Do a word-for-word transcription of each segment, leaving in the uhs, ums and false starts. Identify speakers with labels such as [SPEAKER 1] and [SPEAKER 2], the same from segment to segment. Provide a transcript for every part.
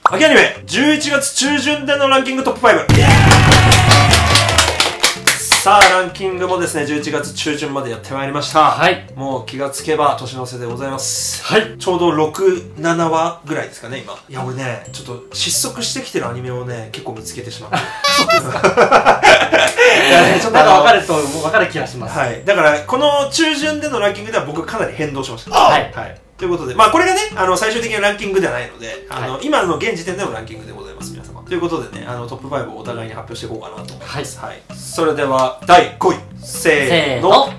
[SPEAKER 1] 秋アニメじゅういちがつ中旬でのランキングトップファイブ。さあ、ランキングもですね、じゅういちがつ中旬までやってまいりました。はい。もう気がつけば年の瀬でございます。はい。ちょうどろく、ななわぐらいですかね、今。いや、俺ね、ちょっと失速してきてるアニメをね、結構見つけてしまって。そうですか。いやね、ちょっとなんか分かると、分かる気がします。はい。だから、この中旬でのランキングでは僕かなり変動しました。はい。はい。ということで、まあこれがね、あの、最終的なランキングではないので、あの、はい、今の現時点でのランキングでございます、皆様。ということでね、あの、トップファイブをお互いに発表していこうかなと思います。はい。はい、それでは、だいごい。せーの。お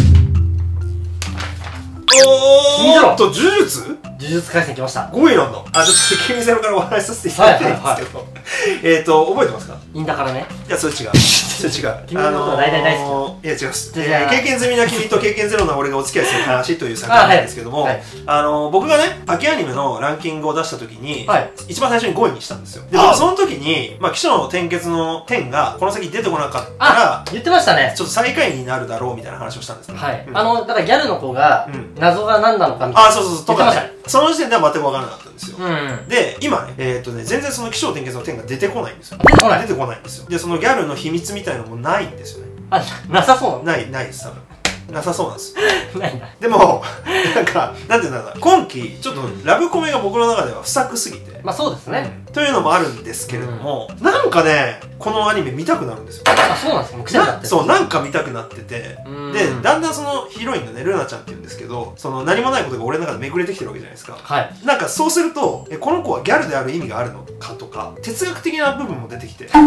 [SPEAKER 1] ーっと、呪術
[SPEAKER 2] 呪術廻戦来ました。
[SPEAKER 1] ごいなんだ。あ、ちょっと、君ゼロからお話しさせていただきたいんですけど。えっと、覚えてますか？
[SPEAKER 2] いいんだからね。
[SPEAKER 1] いや、それ違う。それ違う。
[SPEAKER 2] 君のことが大体大好
[SPEAKER 1] き。いや、違います。経験済みな君と経験ゼロな俺がお付き合いする話という作品なんですけども、あの、僕がね、秋アニメのランキングを出した時に、一番最初にごいにしたんですよ。で、僕その時に、まあ、起承の転結の点が、この先出てこなかったら、
[SPEAKER 2] 言ってましたね。
[SPEAKER 1] ちょっと最下位になるだろうみたいな話をしたんですね。
[SPEAKER 2] はい。あの、だからギャルの子が、謎が何なのかみたいな。
[SPEAKER 1] あ、そうそうそう、とかね。その時点では全く分からなかったんですよ。で、今ね、えっとね、全然その起承転結の点が出てこないんですよ。
[SPEAKER 2] 出てこない
[SPEAKER 1] 出てこないんですよ。で、そのギャルの秘密みたいなのもないんですよね。
[SPEAKER 2] あ、なさそう
[SPEAKER 1] なの？ない、ないです、多分。なさそうなんです。
[SPEAKER 2] ないな。
[SPEAKER 1] でも、なんか、なんていうんだろうな、今期、ちょっとラブコメが僕の中では不作すぎて。
[SPEAKER 2] まあそうですね。
[SPEAKER 1] というのもあるんですけれども、なんかね、このアニメ見たくなるんですよ。
[SPEAKER 2] あ、そうなんですか？もう癖になってる。
[SPEAKER 1] そう、なんか見たくなってて、で、だんだんそのヒロインのね、ルナちゃんって言うんですけど、その何もないことが俺の中でめくれてきてるわけじゃないですか。はい。なんかそうすると、え、この子はギャルである意味があるのかとか、哲学的な部分も出てきて。哲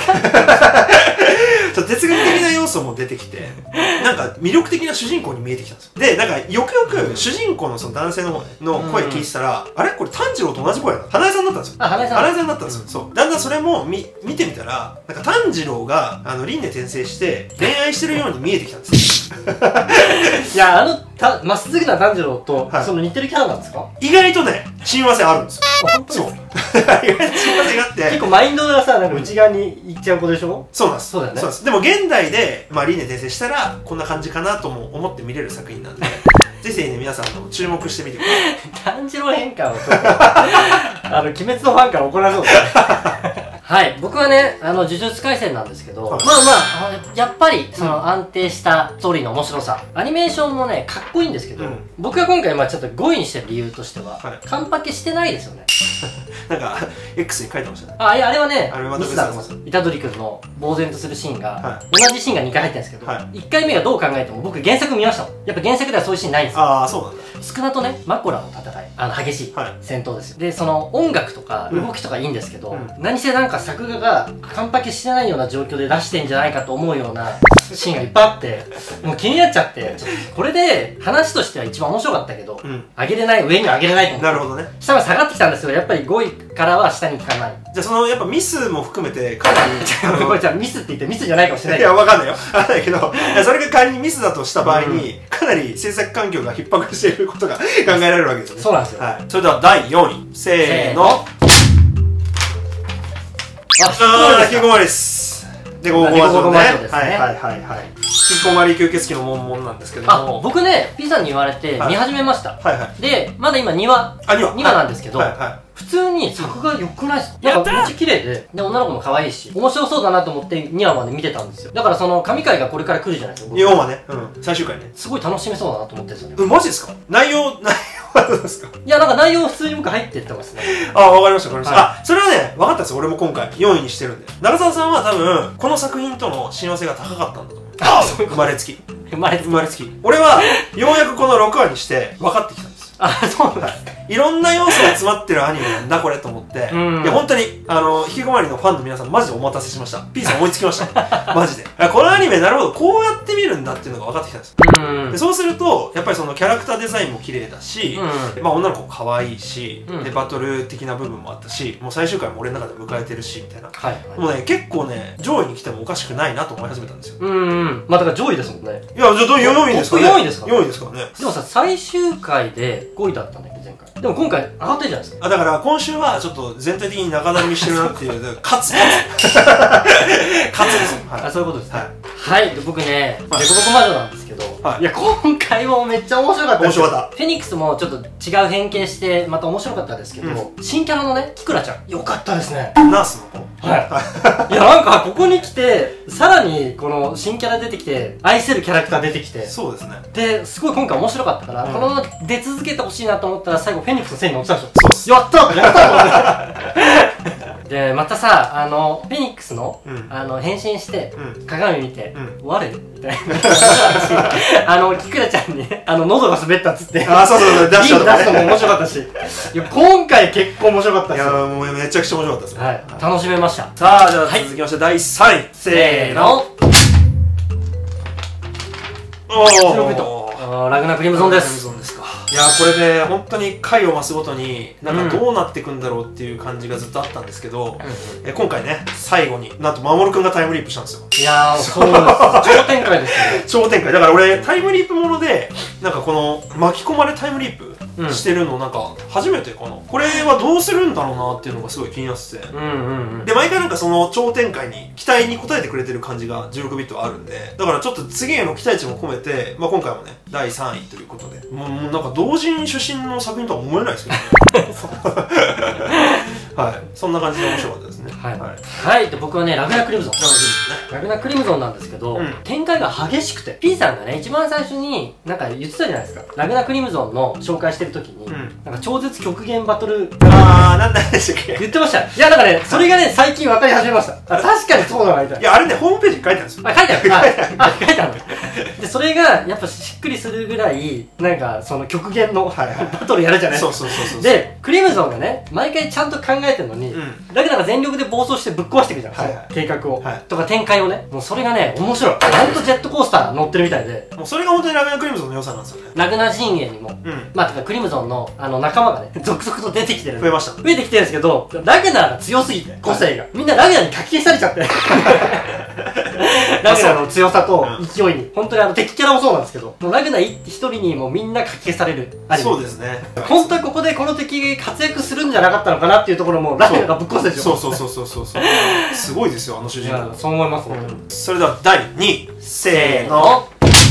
[SPEAKER 1] 学哲学的な要素も出てきて、なんか魅力的な主人公に見えてきたんですよ。で、なんかよくよく主人公のその男性の方の声聞いてたら、あれこれ炭治郎と同じ声だな。花江さんだったんですよ。あ、花江さん。花江さんだったんですよ。そう。だんだんそれも見、見てみたら、なんか炭治郎が、あの、輪廻転生して恋愛してるように見えてきたんですよ。
[SPEAKER 2] いや、あの、た、まっすぐな炭治郎と、その似てるキャラなんですか？
[SPEAKER 1] 意外とね、親和性あるんですよ。そう。意外と親和性があって。
[SPEAKER 2] 結構マインドがさ、なんか内側に行っちゃう子でしょ？
[SPEAKER 1] そうなんです。
[SPEAKER 2] そうだよね。
[SPEAKER 1] そうです。でも現代で、まあ、輪廻転生したら、こんな感じかなとも思って見れる作品なんで、ぜひね、皆さんの注目してみてくだ
[SPEAKER 2] さい。炭治郎変換をちょっと、あの、鬼滅のファンから怒られそうですね。はい。僕はね、あの、呪術廻戦なんですけど、はい、まあまあ、やっぱり、その安定したストーリーの面白さ。アニメーションもね、かっこいいんですけど、うん、僕が今回、まあちょっとごいにしてる理由としては、はい、カンパケしてないですよね。
[SPEAKER 1] なんか、X に書いてましたね。
[SPEAKER 2] あ、いや、あれはね、
[SPEAKER 1] あれは
[SPEAKER 2] ミスだと思います。虎杖君の呆然とするシーンが、はい、同じシーンがにかい入ってるんですけど、はい、いっかいめがどう考えても、僕原作見ましたもん。やっぱ原作ではそういうシーンないんですよ。
[SPEAKER 1] ああ、そうなんだ。
[SPEAKER 2] 少なとね、マコラの戦い、あの、激しい戦闘ですよ。で、その音楽とか動きとかいいんですけど、うん、何せなんか作画がカンパケしてないような状況で出してんじゃないかと思うようなシーンがいっぱいあって、もう気になっちゃって、ちょっとこれで話としては一番面白かったけど、うん、上げれない、上には上げれないと思って。
[SPEAKER 1] なるほどね。
[SPEAKER 2] 下が下がってきたんですけど、やっぱりごいからは下に行かない。
[SPEAKER 1] じゃあそのやっぱミスも含めてかなり
[SPEAKER 2] これじゃあミスって言ってミスじゃないかもしれない。
[SPEAKER 1] いや、わかんないよ。わかんないけど、それが仮にミスだとした場合に、かなり制作環境が逼迫していることが考えられるわけですよね。
[SPEAKER 2] そうなんですよ。
[SPEAKER 1] はい。それではだいよんい。せーの。あ、引きこもりです。で、ゴーゴーマジョね。はいはいはいはい。引きこもり吸血鬼の悶々なんですけども。
[SPEAKER 2] あ、僕ね、P さんに言われて見始めました。はいはい。で、まだ今にわ。あ、にわ。にわなんですけど、普通に作画良くないですか？なんかめっちゃ綺麗で、で、女の子も可愛いし、面白そうだなと思ってにわまで見てたんですよ。だからその神回がこれから来るじゃないですか。
[SPEAKER 1] よんわね。うん。最終回ね。
[SPEAKER 2] すごい楽しめそうだなと思ってるんですよね。
[SPEAKER 1] うん、マジですか？内容、内容はどうですか？
[SPEAKER 2] いや、なんか内容普通に僕入ってってますね。
[SPEAKER 1] あ、わかりました、わかりました。あ、それはね、分かったんですよ。俺も今回よんいにしてるんで。長澤さんは多分、この作品との親和性が高かったんだと思う。あ、生まれつき。
[SPEAKER 2] 生まれつき。
[SPEAKER 1] 生まれつき。俺は、ようやくこのろくわにして分かってきたんです。
[SPEAKER 2] あ、そうなんですか。
[SPEAKER 1] いろんな要素が詰まってるアニメなんだこれと思って、いや本当にあの引きこもりのファンの皆さんマジでお待たせしました。 P さん思いつきましたマジで。このアニメなるほどこうやって見るんだっていうのが分かってきたんです。でそうするとやっぱりそのキャラクターデザインも綺麗だし、まあ女の子も可愛いし、でバトル的な部分もあったし、もう最終回も俺の中で迎えてるしみたいな、もうね結構ね上位に来てもおかしくないなと思い始めたんですよ。うん、まあだから上位ですもんね。いやじゃあよんいですかね。よんいですかよんいですからね。でもさ最終回でごいだったんだよ前回。でも今回上がってるじゃないですか。あ、だから今週はちょっと全体的に中だるみしてるなっていう、勝つ勝つ勝つですよ。はい、あ、そういうことですね。はい、はい、僕ね、デコボコ魔女なんですけど、 はい、
[SPEAKER 2] いや今回もめっちゃ面白かったです
[SPEAKER 1] 面白かった。
[SPEAKER 2] フェニックスもちょっと違う変形してまた面白かったですけど、うん、新キャラのねキクラちゃんよかったですね。
[SPEAKER 1] ナースの子。
[SPEAKER 2] はいいやなんかここに来てさらにこの新キャラ出てきて愛せるキャラクター出てきて、
[SPEAKER 1] そうですね。
[SPEAKER 2] ですごい今回面白かったから、うん、このまま出続けてほしいなと思ったら最後フェニックスのせいに乗ってたでしょ。
[SPEAKER 1] そうっす。
[SPEAKER 2] やったやったでまたさあのフェニックスの、うん、あの変身して、うん、鏡見て「我、うん、みたいなあのキクラちゃんにあの喉が滑ったっつって
[SPEAKER 1] ああそうそうそう出したとかね
[SPEAKER 2] 出したのも面白かったしいや今回結構面白かったっす。
[SPEAKER 1] いやもうめちゃくちゃ面白かったですね。
[SPEAKER 2] はい、楽しめました。
[SPEAKER 1] さあじゃあ続きましてだいさんいせーの。
[SPEAKER 2] おおラグナ・クリムゾンです。
[SPEAKER 1] いやこれね本当に回を増すごとになんかどうなっていくんだろうっていう感じがずっとあったんですけど、うん、え今回ね最後になんと守君がタイムリープしたんですよ。
[SPEAKER 2] いやーそうです超展開ですね。
[SPEAKER 1] 超展開だから俺タイムリープものでなんかこの巻き込まれタイムリープしてるのなんか初めてかな、うん、これはどうするんだろうなっていうのがすごい気になってて、で毎回なんかその超展開に期待に応えてくれてる感じがじゅうろくビットはあるんで、だからちょっと次への期待値も込めて、まあ、今回もねだいさんいということでもうもうなんか同人出身の作品とは思えないですけどねはい、そんな感じで面白かったですね。
[SPEAKER 2] はい、はい、はい、で僕はねラグナ・クリムゾンラグナ・クリムゾンなんですけど、うん、展開が激しくて P さんがね一番最初になんか言ってたじゃないですか。ラグナ・クリムゾンの紹介してる時に、うん、なんか超絶極限バトル
[SPEAKER 1] あーなんなんでしたっけ
[SPEAKER 2] 言ってました。いやだからねそれがね最近分かり始めました。あ確かにそうだなみたいな。
[SPEAKER 1] いやあれねホームページに書いてあるんですよ。
[SPEAKER 2] あ書いてあるあ書いてあるでそれがやっぱしっくりするぐらいなんかその極限のバトルやるじゃないですか。
[SPEAKER 1] そうそうそうそう。
[SPEAKER 2] でクリムゾンがね毎回ちゃんと考えてるのに、うん、ラグナが全力で暴走してぶっ壊していくじゃん、はいはい、計画を、はい、とか展開をねもうそれがね面白い。ほんとジェットコースター乗ってるみたいで、
[SPEAKER 1] もうそれが本当にラグナ・クリムゾンの良さなんですよね。
[SPEAKER 2] ラグナ陣営にも、うん、まあてかクリムゾンのあの仲間がね続々と出てきてる。
[SPEAKER 1] 増えました。
[SPEAKER 2] 増えてきてるんですけどラグナが強すぎて個性が、はい、みんなラグナにかき消されちゃってラグナの強さと勢いに、うん、本当にあの敵キャラもそうなんですけどもうラグナ一人にもうみんなかき消されるアニメ。
[SPEAKER 1] そうですね。
[SPEAKER 2] 本当にここでこの敵活躍するんじゃなかったのかなっていうところもラグナがぶっ壊すでしょ。
[SPEAKER 1] そうそうそうそうそうすごいですよあの主人公。
[SPEAKER 2] そう思いますね、
[SPEAKER 1] うん、それではだいにいせーの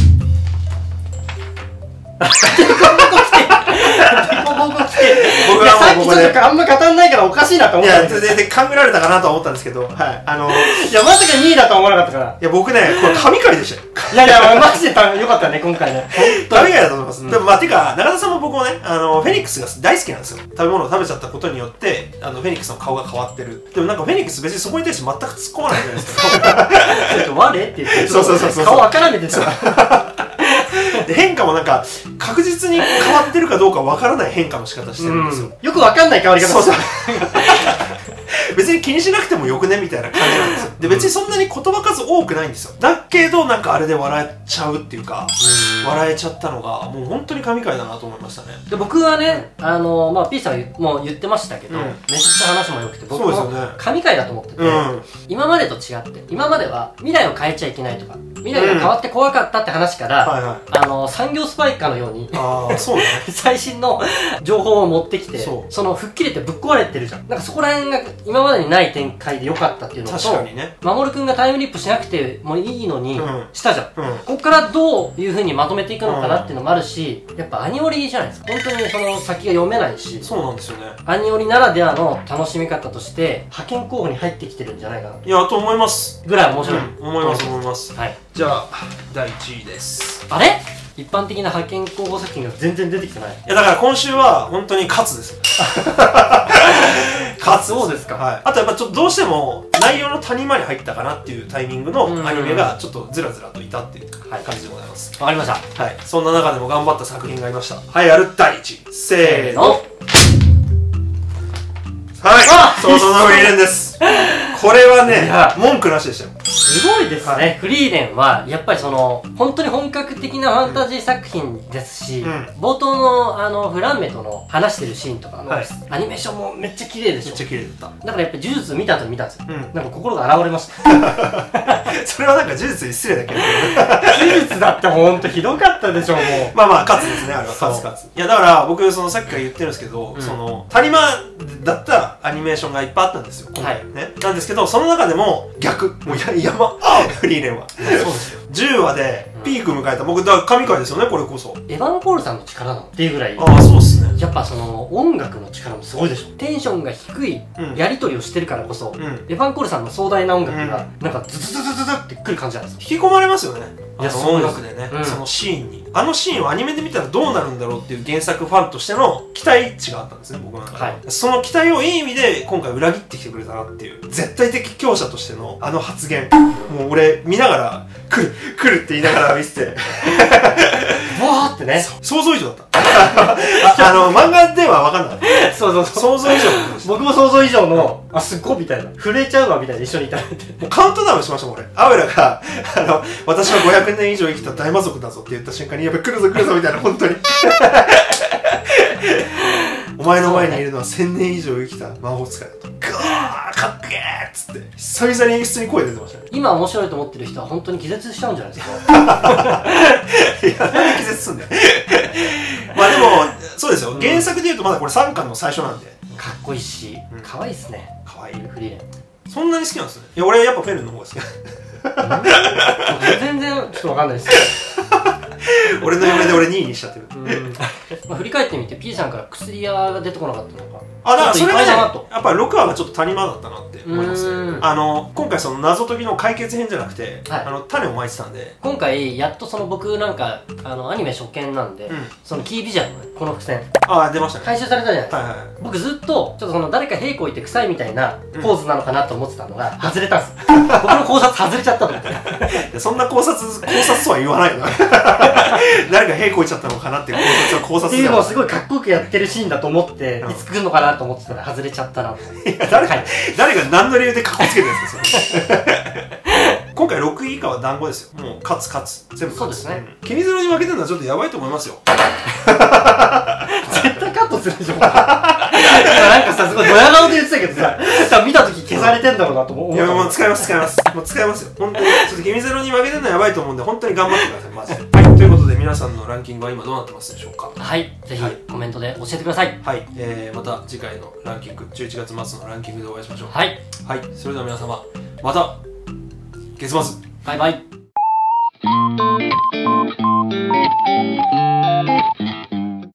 [SPEAKER 1] 僕は
[SPEAKER 2] さっきちょっとあんま語んないからおかしいなと思ったん
[SPEAKER 1] ですけど、いや全然勘ぐられたかなとは思ったんですけど、はいあのー、
[SPEAKER 2] いやまさかにいだとは思わなかったから。
[SPEAKER 1] いや僕ねこれ神回でしたよ。
[SPEAKER 2] いやいやマジでよかったね今回ね。
[SPEAKER 1] 神回だと思います、うん、でもまあてか中田さんも僕もねあのフェニックスが大好きなんですよ。食べ物を食べちゃったことによってあのフェニックスの顔が変わってる。でもなんかフェニックス別にそこに対して全く突っ込まないじゃないですか。
[SPEAKER 2] ちょっと我って言って
[SPEAKER 1] そうそうそうそう
[SPEAKER 2] 顔分からめてた。
[SPEAKER 1] で変化もなんか確実に変わってるかどうかわからない変化の仕方してるんですよ。
[SPEAKER 2] よくわかんない変わり方。そうそう
[SPEAKER 1] 別に気にしなくてもよくねみたいな感じなんですよ。で別にそんなに言葉数多くないんですよ。だけどなんかあれで笑えちゃうっていうか笑えちゃったのがもう本当に神回だなと思いましたね。
[SPEAKER 2] で僕はねあのまあ P さんも言ってましたけど、うん、めちゃくちゃ話も良くて僕も神回だと思ってて、うん、今までと違って今までは未来を変えちゃいけないとか未来が変わって怖かったって話から、うんはいはい、あの産業スパイカーのように
[SPEAKER 1] あそう、ね、
[SPEAKER 2] 最新の情報を持ってきて そ, その吹っ切れてぶっ壊れてるじゃん。なんかそこら辺が今までにない展開で良かったっていうのと、
[SPEAKER 1] 確かにね
[SPEAKER 2] 守君がタイムリップしなくてもいいのに、うん、したじゃん、うん、ここからどういう風にまとめていくのかなっていうのもあるし、やっぱアニオリじゃないですか。本当にその先が読めないし、
[SPEAKER 1] そうなんですよね。
[SPEAKER 2] アニオリならではの楽しみ方として派遣候補に入ってきてるんじゃないかな。
[SPEAKER 1] いやと思います
[SPEAKER 2] ぐらい面白い、
[SPEAKER 1] うん、思います思います。
[SPEAKER 2] はい、
[SPEAKER 1] じゃあだいいちいです。
[SPEAKER 2] あれ一般的な派遣候補作品が全然出てきてない。い
[SPEAKER 1] やだから今週は本当に勝つです勝つ。
[SPEAKER 2] そうですか。
[SPEAKER 1] はい、あとやっぱちょっとどうしても内容の谷間に入ったかなっていうタイミングのアニメがちょっとずらずらといたっていう感じでございます。
[SPEAKER 2] わかりました。
[SPEAKER 1] はい、そんな中でも頑張った作品がありました。はい、やるだいいちいせーの。はい、想像のフリーレンです。これはね、文句なしでしたよ。
[SPEAKER 2] すごいですね、はい、フリーレンはやっぱりその本当に本格的なファンタジー作品ですし、うん、冒頭のあのフランメとの話してるシーンとかの、はい、アニメーションもめっちゃ綺麗でしょ。
[SPEAKER 1] めっちゃ綺麗だった。
[SPEAKER 2] だからやっぱ呪術見た後に見たんですよ、うん、なんか心が現れました
[SPEAKER 1] それはなんか呪術に失礼だけど
[SPEAKER 2] 呪術だってほんとひどかったでしょもう。
[SPEAKER 1] まあまあ勝つですねあれは。勝つ勝つ。いやだから僕そのさっきから言ってるんですけど、うん、その谷間だったアニメーションがいっぱいあったんですよ今回、はい、ね。なんですけどその中でも逆もう山あフリーレンはそうですよ。じゅうわでピーク迎えた。僕、だから神回ですよね、これこそ。
[SPEAKER 2] エヴァン・ポールさんの力なのっていうぐらい。
[SPEAKER 1] ああ、そうっすね。
[SPEAKER 2] やっぱその音楽の力もすごいでしょ。テンションが低いやり取りをしてるからこそ、うん、エヴァン・ポールさんの壮大な音楽がなんかズズズズズズってくる感じなんですよ。
[SPEAKER 1] 引き込まれますよね。
[SPEAKER 2] いや、
[SPEAKER 1] 音楽でね、うん、そのシーンに。あのシーンをアニメで見たらどうなるんだろうっていう原作ファンとしての期待値があったんですね、僕の中で。はい、その期待をいい意味で今回裏切ってきてくれたなっていう。絶対的強者としてのあの発言。もう俺見ながら、来る来るって言いながら見せて。
[SPEAKER 2] わーってね。
[SPEAKER 1] 想像以上だった。あ, あの、漫画では分かんない。
[SPEAKER 2] そうそうそう。
[SPEAKER 1] 想像以上。
[SPEAKER 2] 僕も想像以上の、あ、すっごいみたいな。震えちゃうわみたいな一緒にいたって。
[SPEAKER 1] もうカウントダウンしましたもん、俺。アウェラが、あの、私はごひゃくねん以上生きた大魔族だぞって言った瞬間に、やっぱ来るぞ来るぞみたいな、本当に。お前の前にいるのはせんねん以上生きた魔法使いだと。ガーかっけーっつって、久々に演出に声出てましたね。
[SPEAKER 2] 今面白いと思ってる人は本当に気絶しちゃうんじゃないですか。
[SPEAKER 1] いや、なんで気絶すんだよ。まあでも、そうですよ。うん、原作で言うとまだこれさんかんの最初なんで。
[SPEAKER 2] かっこいいし、うん、かわいいっすね。
[SPEAKER 1] かわいい。
[SPEAKER 2] フリーレン。
[SPEAKER 1] そんなに好きなんですね。いや、俺やっぱフェルンの方が好き。
[SPEAKER 2] 全然ちょっとわかんないです。
[SPEAKER 1] 俺の嫁で俺にいにしちゃってる。
[SPEAKER 2] まあ振り返ってみて P さんから薬屋が出てこなかったのか。
[SPEAKER 1] あ、だからそれがね、やっぱりろくわがちょっと谷間だったなって思いますね。あの、今回その謎解きの解決編じゃなくて、はい、あの、種をまいてたんで。
[SPEAKER 2] 今回、やっとその僕なんか、あの、アニメ初見なんで、うん、そのキービジュアルのね、この伏線。
[SPEAKER 1] ああ、出ましたね。
[SPEAKER 2] 回収されたじゃないですか。
[SPEAKER 1] はいはい、
[SPEAKER 2] 僕ずっと、ちょっとその誰か平行いて臭いみたいなポーズなのかなと思ってたのが、外れたんです。僕の考察外れちゃったと思って。
[SPEAKER 1] そんな考察、考察とは言わないの。誰か平行いちゃったのかなっていう考察は考察
[SPEAKER 2] っていうのをすごいかっこよくやってるシーンだと思って、いつ来るのかなと思ってたら外れちゃったな。
[SPEAKER 1] 誰か、誰が何の理由でカッコつけてるんですか、それ。今回ろくい以下は団子ですよ。もう勝つ勝つ。全部
[SPEAKER 2] そうですね。
[SPEAKER 1] ケミゼロに負けてるのはちょっとやばいと思いますよ。
[SPEAKER 2] 絶対カットするでしょ。なんかさ、すごいドヤ顔で言ってたけどさ、多分見たとき消されてんだろうなと思う。
[SPEAKER 1] いや、もう使います、使います。もう使いますよ。本当に。ちょっとケミゼロに負けてるのはやばいと思うんで、本当に頑張ってください、マジで。はい。ということで、皆さんのランキングは今どうなってますでしょうか。
[SPEAKER 2] はい。ぜひ、コメントで教えてください。
[SPEAKER 1] はい。えー、また次回のランキング、じゅういちがつ末のランキングでお会いしましょう。
[SPEAKER 2] はい。
[SPEAKER 1] はい。それでは皆様、また、月末。
[SPEAKER 2] バイバイ。